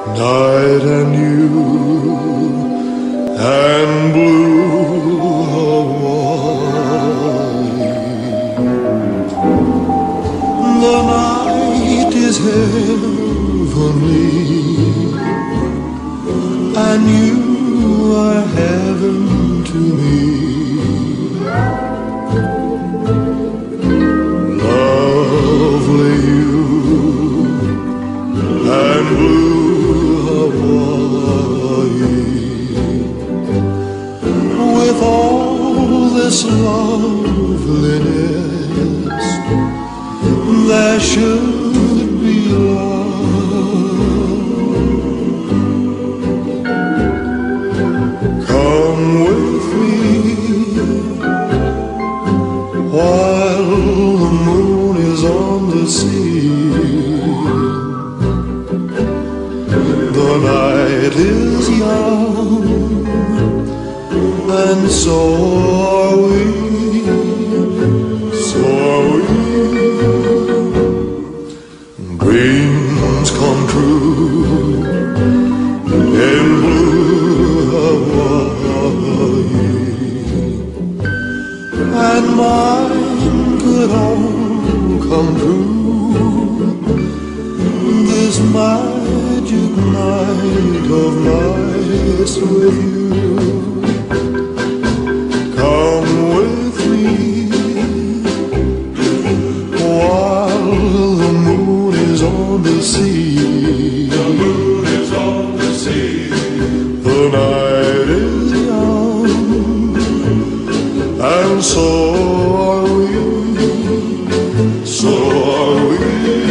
night and you and blue Hawaii. The night is heavenly and you are heaven to me. Lovely you and blue Hawaii. With all this loveliness, there should be love. Come with me while the moon is on the sea. The night is young and so are we, so are we. Dreams come true in blue Hawaii, and mine could all come true this magic night of nights with you. Come with me while the moon is on the sea. The moon is on the sea. The night is young and so are we, so are we.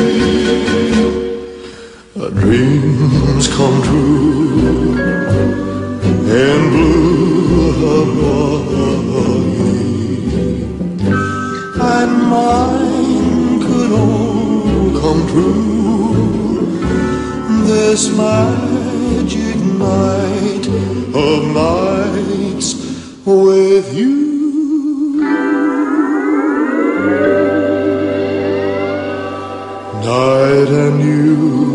Dreams come true in blue Hawaii, and mine could all come true this magic night of nights with you. Night and you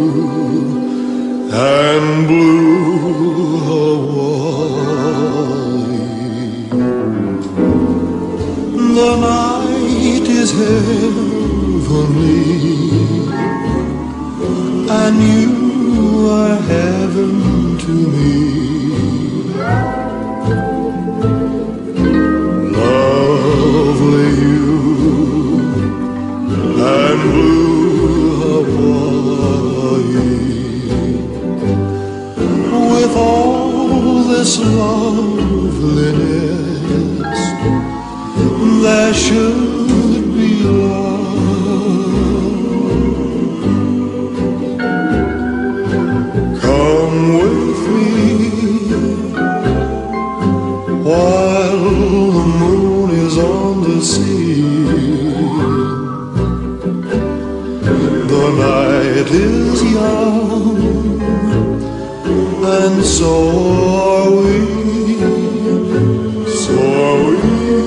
and blue Hawaii. The night is heavenly and you are heaven to me. Lovely you and blue Hawaii. With all this loveliness, there should be love. Come with me while the moon is on the sea. The night is young and so are we, so are we.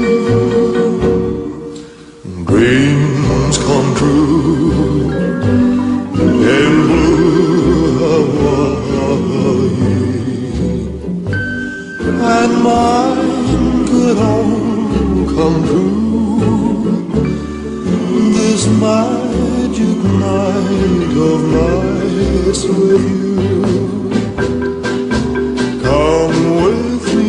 Dreams come true in blue Hawaii, and mine could all come true this magic night of nights with you. Come with me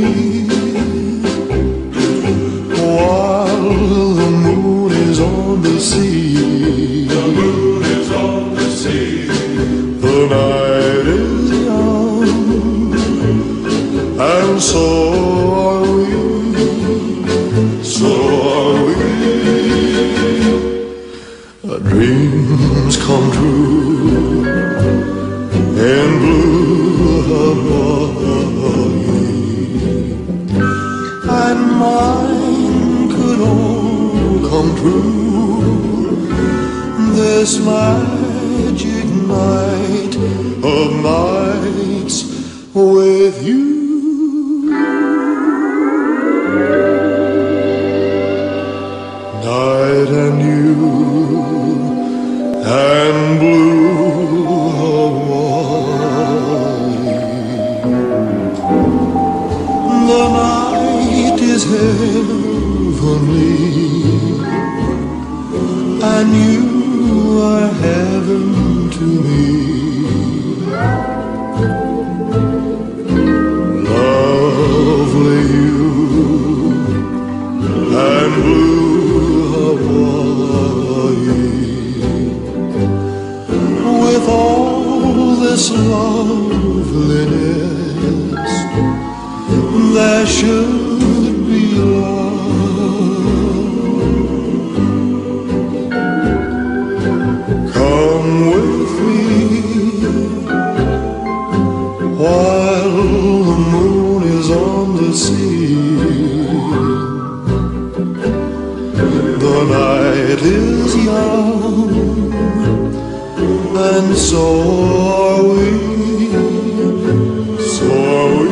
while the moon is on the sea. The moon is on the sea. The night is young and so are we, so are we. Dreams come true in blue Hawaii, and mine could all come true this magic night this loveliness, there should be love. Come with me while the moon is on the sea. The night is young, and so are we, so are we.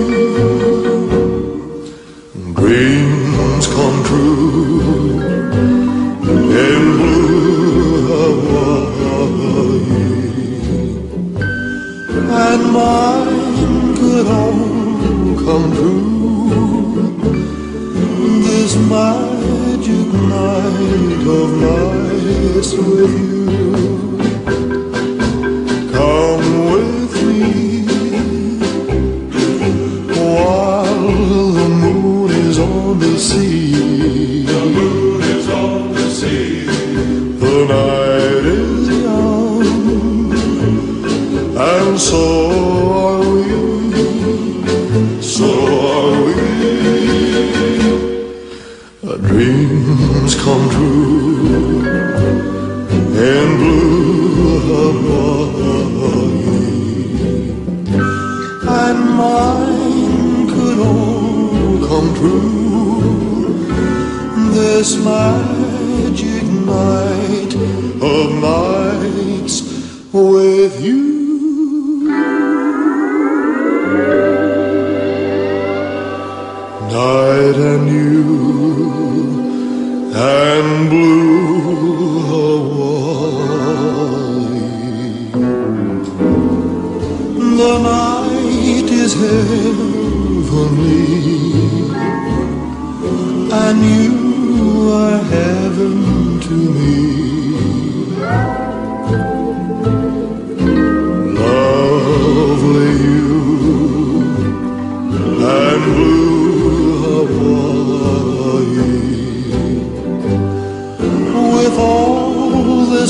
Dreams come true in blue Hawaii, and mine could all come true this magic night of nights with you. Come with me while the moon is on the sea. The moon is on the sea. The night is young, and so are we, so are we. Dreams come true in blue Hawaii, and mine could all come true this magic night of nights with you. Night and you and blue Hawaii. The night is heavenly, and you are heaven to me. Lovely you and blue Hawaii. With all this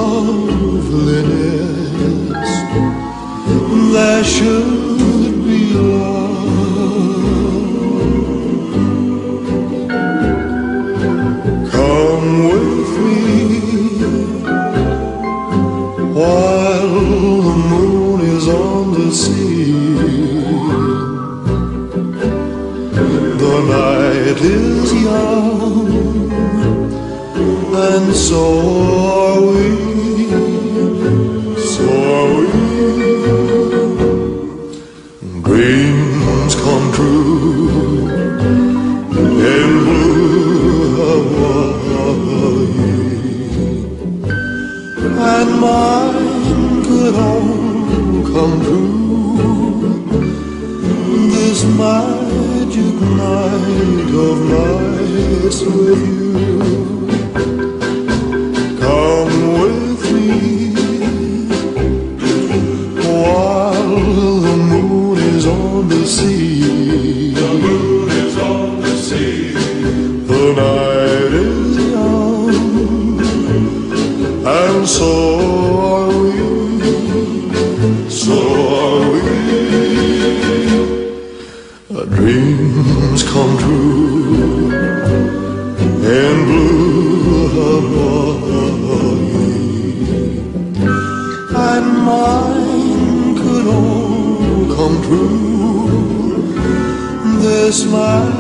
loveliness, there should be love. Come with me while the moon is on the sea. The night is young, and so are we, so are we. Dreams come true in blue Hawaii, and mine could all come true this magic night of nights with you. Come with me while the moon is on the sea. The moon is on the sea. The night is young, and so are we, so are we. Dreams come true in blue Hawaii, and mine could all come true this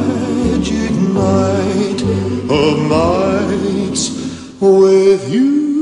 magic night of nights with you.